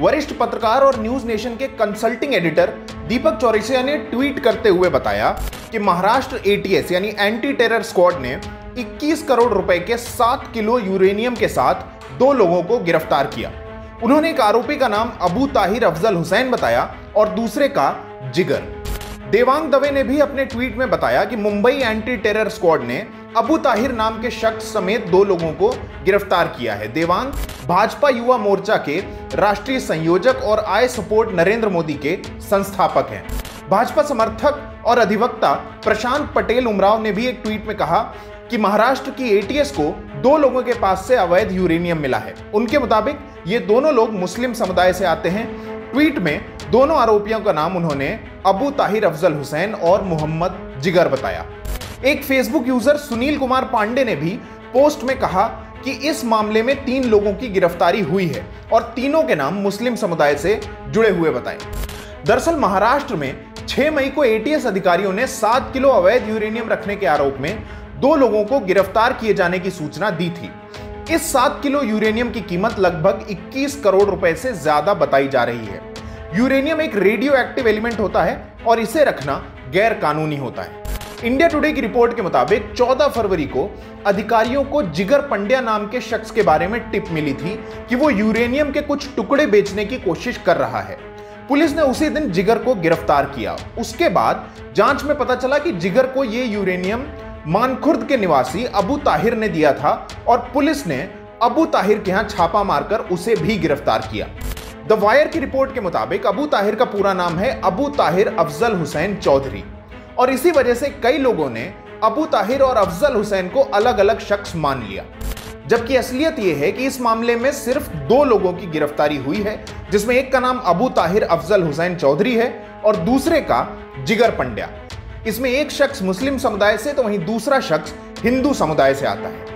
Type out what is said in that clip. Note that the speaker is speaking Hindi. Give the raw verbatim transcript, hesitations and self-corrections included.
वरिष्ठ पत्रकार और न्यूज नेशन के कंसल्टिंग एडिटर दीपक चौरसिया ने ट्वीट करते हुए बताया कि महाराष्ट्र एटीएस यानी एंटी टेरर स्क्वाड ने इक्कीस करोड़ रुपए के सात किलो यूरेनियम के साथ दो लोगों को गिरफ्तार किया। उन्होंने एक आरोपी का नाम अबू ताहिर अफजल हुसैन बताया और दूसरे का जिगर। देवांग दवे ने भी अपने ट्वीट में बताया कि मुंबई एंटी टेरर स्क्वाड ने अबू ताहिर नाम के शख्स समेत दो लोगों को गिरफ्तार किया है। देवांग भाजपा युवा मोर्चा के राष्ट्रीय संयोजक और आई सपोर्ट नरेंद्र मोदी के संस्थापक हैं। भाजपा समर्थक और अधिवक्ता प्रशांत पटेल उमराव ने भी एक ट्वीट में कहा कि महाराष्ट्र की एटीएस को दो लोगों के पास से अवैध यूरेनियम मिला है। उनके मुताबिक ये दोनों लोग मुस्लिम समुदाय से आते हैं। ट्वीट में दोनों आरोपियों का नाम उन्होंने अबू ताहिर अफजल हुसैन और मोहम्मद जिगर बताया। एक फेसबुक यूजर सुनील कुमार पांडे ने भी पोस्ट में कहा कि इस मामले में तीन लोगों की गिरफ्तारी हुई है और तीनों के नाम मुस्लिम समुदाय से जुड़े हुए बताए। दरअसल महाराष्ट्र में छह मई को एटीएस अधिकारियों ने सात किलो अवैध यूरेनियम रखने के आरोप में दो लोगों को गिरफ्तार किए जाने की सूचना दी थी। इस सात किलो यूरेनियम की कीमत लगभग इक्कीस करोड़ रुपए से ज्यादा बताई जा रही है। यूरेनियम एक रेडियो एक्टिव एलिमेंट होता है और इसे रखना गैर कानूनी होता है। इंडिया टुडे की रिपोर्ट के मुताबिक चौदह फरवरी को अधिकारियों को जिगर पंड्या नाम के शख्स के बारे में टिप मिली थी कि वो यूरेनियम के कुछ टुकड़े बेचने की कोशिश कर रहा है। पुलिस ने उसी दिन जिगर को गिरफ्तार किया। उसके बाद जांच में पता चला कि जिगर को ये यूरेनियम मानखुर्द के निवासी अबू ताहिर ने दिया था और पुलिस ने अबू ताहिर के यहां छापा मारकर उसे भी गिरफ्तार किया। द वायर की रिपोर्ट के मुताबिक अबू ताहिर का पूरा नाम है अबू ताहिर अफजल हुसैन चौधरी और इसी वजह से कई लोगों ने अबू ताहिर और अफजल हुसैन को अलग अलग शख्स मान लिया। जबकि असलियत यह है कि इस मामले में सिर्फ दो लोगों की गिरफ्तारी हुई है, जिसमें एक का नाम अबू ताहिर अफजल हुसैन चौधरी है और दूसरे का जिगर पंड्या। इसमें एक शख्स मुस्लिम समुदाय से तो वहीं दूसरा शख्स हिंदू समुदाय से आता है।